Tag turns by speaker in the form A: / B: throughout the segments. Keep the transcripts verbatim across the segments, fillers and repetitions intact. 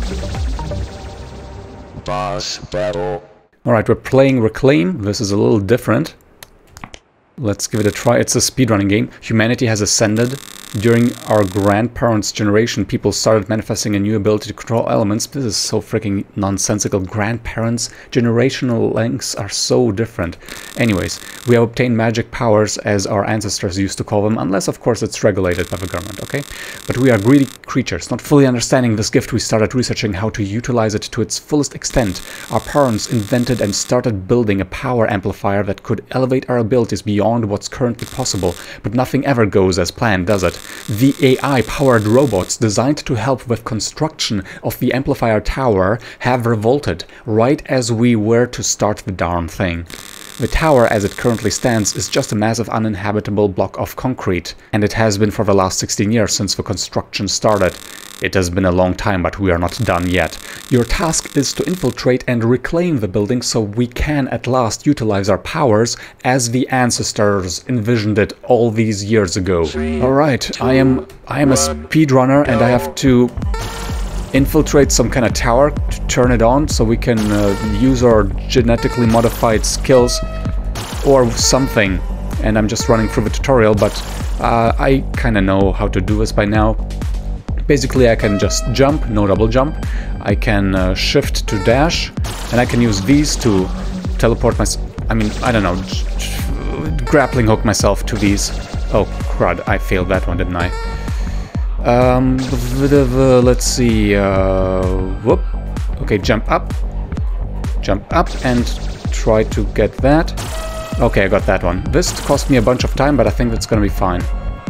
A: Boss battle.
B: Alright, we're playing Reklaim. This is a little different. Let's give it a try. It's a speedrunning game. Humanity has ascended. During our grandparents' generation, people started manifesting a new ability to control elements. This is so freaking nonsensical. Grandparents' generational lengths are so different. Anyways, we have obtained magic powers, as our ancestors used to call them, unless, of course, it's regulated by the government, okay? But we are greedy creatures. Not fully understanding this gift, we started researching how to utilize it to its fullest extent. Our parents invented and started building a power amplifier that could elevate our abilities beyond what's currently possible. But nothing ever goes as planned, does it? The A I-powered robots designed to help with construction of the amplifier tower have revolted, right as we were to start the darn thing. The tower, as it currently stands, is just a massive uninhabitable block of concrete, and it has been for the last sixteen years since the construction started. It has been a long time, but we are not done yet. Your task is to infiltrate and reclaim the building so we can at last utilize our powers as the ancestors envisioned it all these years ago. Alright, I am I am a speedrunner and I have to infiltrate some kind of tower to turn it on so we can uh, use our genetically modified skills or something. And I'm just running through the tutorial, but uh, I kind of know how to do this by now. Basically, I can just jump, no double jump. I can uh, shift to dash, and I can use these to teleport my... I mean, I don't know, grappling hook myself to these. Oh, crud, I failed that one, didn't I? Um, let's see, uh, whoop. Okay, jump up, jump up, and try to get that. Okay, I got that one. This cost me a bunch of time, but I think that's gonna be fine.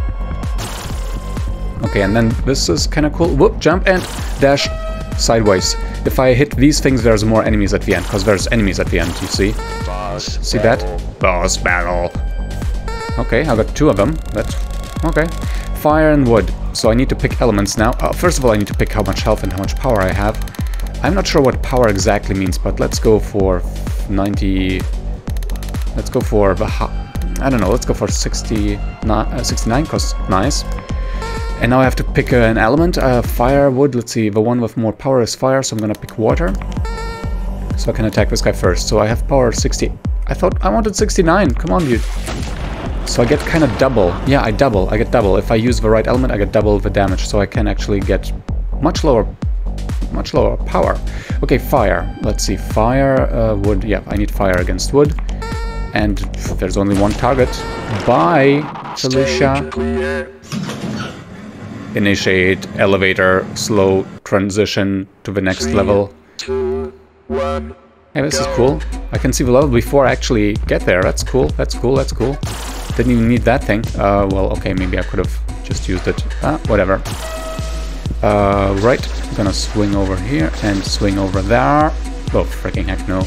B: Okay, and then this is kind of cool. Whoop, jump and dash sideways. If I hit these things, there's more enemies at the end, because there's enemies at the end, you see?
A: Boss
B: see
A: battle.
B: that? Boss battle. Okay, I got two of them. That's okay. Fire and wood. So I need to pick elements now. Uh, first of all, I need to pick how much health and how much power I have. I'm not sure what power exactly means, but let's go for ninety... Let's go for the... I don't know, let's go for sixty-nine, uh, sixty-nine, because nice. And now I have to pick uh, an element, uh, fire, wood. Let's see, the one with more power is fire, so I'm gonna pick water. So I can attack this guy first. So I have power sixty. I thought I wanted sixty-nine, come on dude. So I get kind of double. Yeah, I double, I get double. If I use the right element, I get double the damage. So I can actually get much lower, much lower power. Okay, fire. Let's see, fire, uh, wood. Yeah, I need fire against wood. And there's only one target. Bye, Felicia. Initiate elevator, slow transition to the next Three, level.
A: Two, one,
B: hey, this
A: go.
B: is cool. I can see the level before I actually get there. That's cool, that's cool, that's cool. Didn't even need that thing. Uh, well, okay, maybe I could have just used it. Ah, whatever. Uh, right, I'm gonna swing over here and swing over there. Oh, freaking heck no.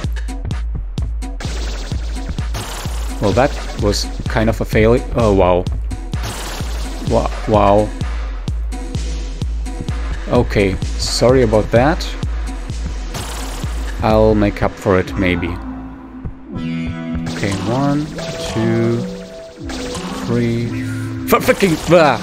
B: Well, that was kind of a failure. Oh, wow. Wow. Wow. Okay, sorry about that. I'll make up for it, maybe. Okay, one, two, three... For freaking... Ah!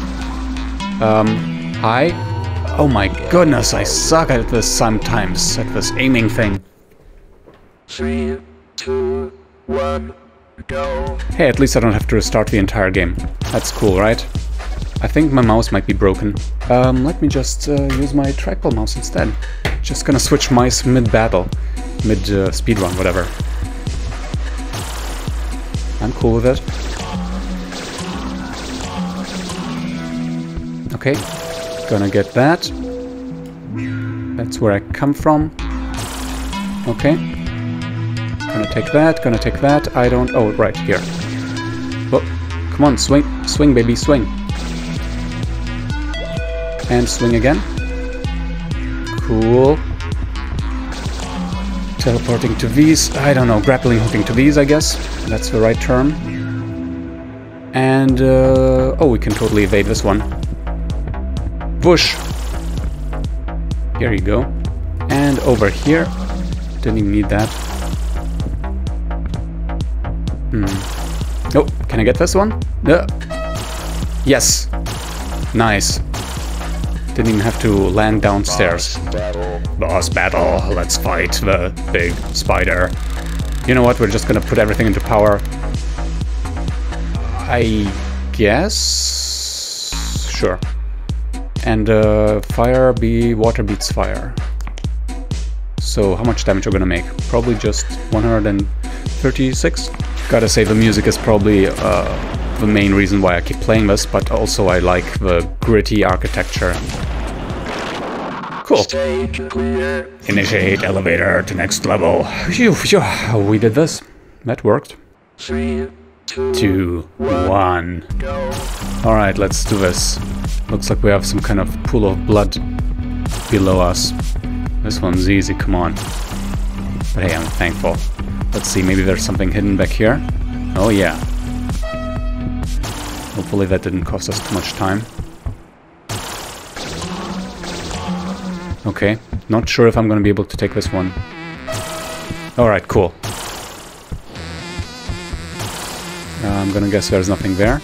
B: Um, hi? Oh my goodness, I suck at this sometimes, at this aiming thing.
A: Three, two, one, go.
B: Hey, at least I don't have to restart the entire game. That's cool, right? I think my mouse might be broken. Um, let me just uh, use my trackball mouse instead. Just gonna switch mice mid-battle. Mid-speedrun, uh, whatever. I'm cool with it. Okay, gonna get that. That's where I come from. Okay. Gonna take that, gonna take that. I don't... Oh, right, here. Oh, come on, swing, swing, baby, swing. And swing again. Cool. Teleporting to these. I don't know, grappling hooking to these, I guess. That's the right term. And, uh, oh, we can totally evade this one. Whoosh! Here you go. And over here. Didn't even need that. Hmm. Oh, can I get this one? No. Yes. Nice. Didn't even have to land downstairs.
A: Boss battle.
B: Boss battle. Let's fight the big spider. You know what? We're just gonna put everything into power. I guess. Sure. And uh, fire be water beats fire. So how much damage we're gonna make? Probably just one hundred thirty-six. Gotta say the music is probably uh, the main reason why I keep playing this, but also I like the gritty architecture. Cool.
A: Stage clear.
B: Initiate elevator to next level. Phew, phew. We did this. That worked.
A: Three, two,
B: Two, one.
A: go.
B: Alright, let's do this. Looks like we have some kind of pool of blood below us. This one's easy, come on. But hey, I'm thankful. Let's see, maybe there's something hidden back here. Oh yeah. Hopefully that didn't cost us too much time. Okay, not sure if I'm gonna be able to take this one. Alright, cool. Uh, I'm gonna guess there's nothing there.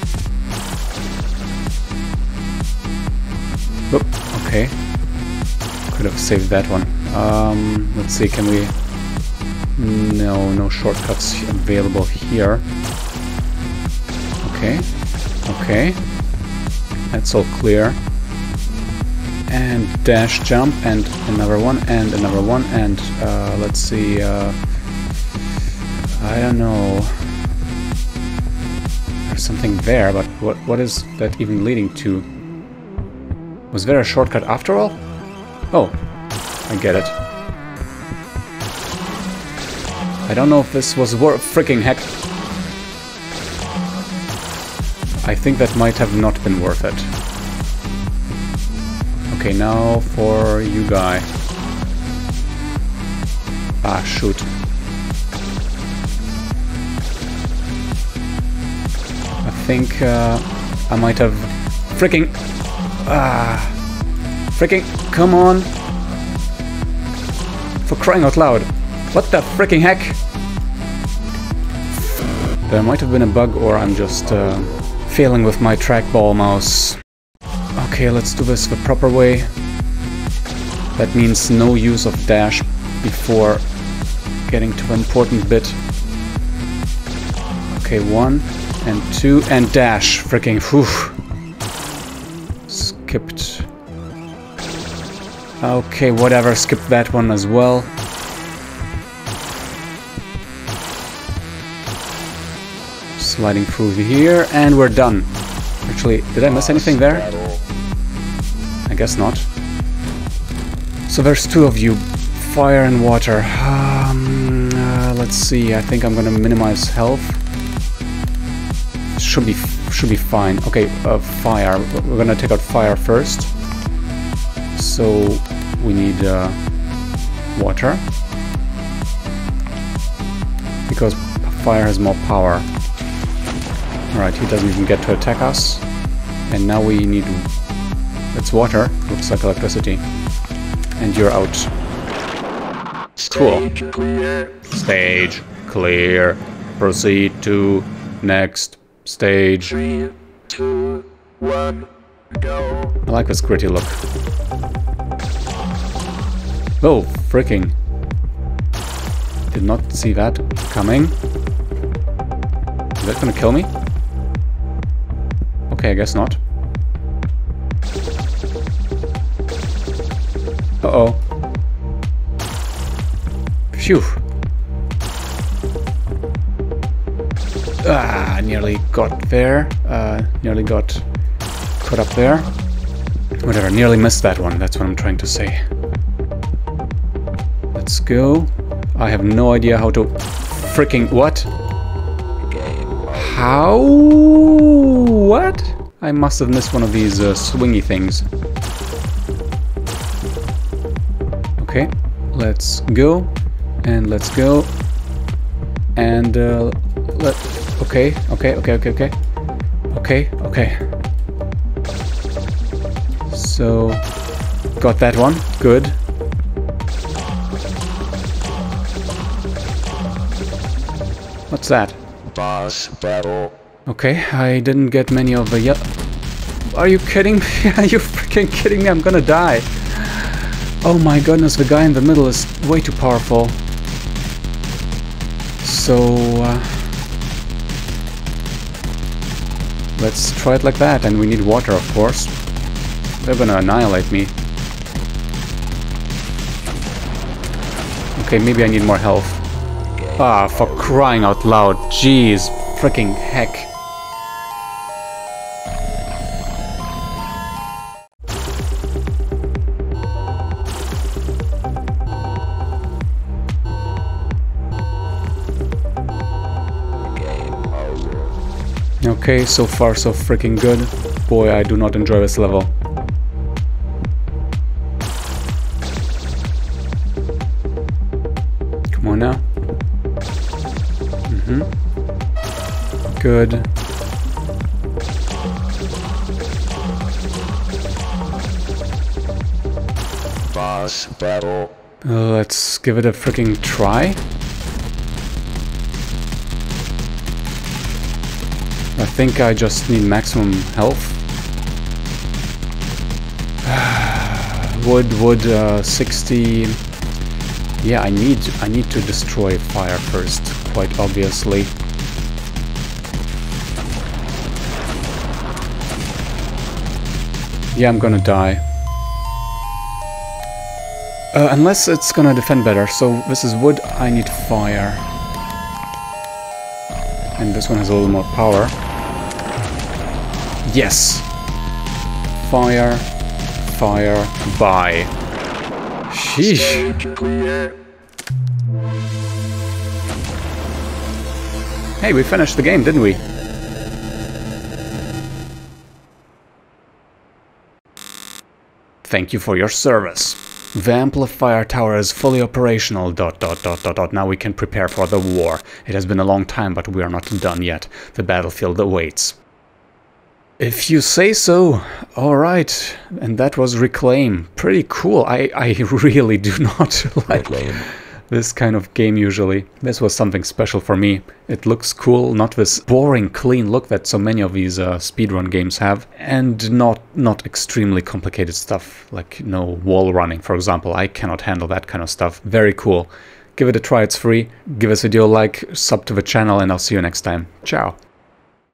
B: Oop, okay. Could have saved that one. Um, let's see, can we... No, no shortcuts available here. Okay, okay. That's all clear. And dash jump, and another one, and another one, and uh, let's see, uh, I don't know. There's something there, but what what is that even leading to? Was there a shortcut after all? Oh, I get it. I don't know if this was worth freaking heck. I think that might have not been worth it. Okay, now for you guy. Ah, shoot. I think uh, I might have... Freaking... Ah... Freaking... Come on! For crying out loud! What the freaking heck? There might have been a bug, or I'm just uh, failing with my trackball mouse. Okay, let's do this the proper way. That means no use of dash before getting to the important bit. Okay, one and two and dash. Freaking whew. Skipped. Okay, whatever, skip that one as well. Sliding through here, and we're done. Actually, did I miss anything there? I guess not. So there's two of you, fire and water. Um, uh, let's see. I think I'm gonna minimize health. Should be should be fine. Okay, uh, fire. We're gonna take out fire first. So we need uh, water because fire has more power. All right, he doesn't even get to attack us, and now we need. It's water, looks like electricity. And you're out. Cool.
A: Stage clear.
B: Stage clear. Proceed to next stage.
A: Three, two, one, go.
B: I like this gritty look. Oh, freaking. Did not see that coming. Is that gonna kill me? Okay, I guess not. Uh-oh. Phew. Ah, nearly got there. Uh, nearly got caught up there. Whatever, nearly missed that one. That's what I'm trying to say. Let's go. I have no idea how to freaking... What? How? What? I must have missed one of these uh, swingy things. Okay, let's go, and let's go, and uh, let. Okay, okay, okay, okay, okay, okay, okay. So, got that one. Good. What's that?
A: Boss battle.
B: Okay, I didn't get many of the yellow. Are you kidding me? Are you freaking kidding me? I'm gonna die. Oh my goodness, the guy in the middle is way too powerful. So... Uh, let's try it like that, and we need water, of course. They're gonna annihilate me. Okay, maybe I need more health. Ah, for crying out loud. Jeez, freaking heck. Okay, so far so freaking good. Boy, I do not enjoy this level. Come on now. Mm-hmm. Good.
A: Boss battle.
B: Uh, let's give it a freaking try. I think I just need maximum health. wood, wood, uh, sixty. Yeah, I need, I need to destroy fire first, quite obviously. Yeah, I'm gonna die. Uh, unless it's gonna defend better. So this is wood, I need fire. And this one has a little more power. Yes! Fire, fire, bye. Sheesh. Hey, we finished the game, didn't we? Thank you for your service. The amplifier tower is fully operational, dot dot dot dot dot. Now we can prepare for the war. It has been a long time, but we are not done yet. The battlefield awaits. If you say so. Alright. And that was Reklaim. Pretty cool. I, I really do not like this kind of game usually. This was something special for me. It looks cool, not this boring, clean look that so many of these uh, speedrun games have. And not, not extremely complicated stuff, like, you know, wall running, for example. I cannot handle that kind of stuff. Very cool. Give it a try, it's free. Give this video a like, sub to the channel, and I'll see you next time. Ciao.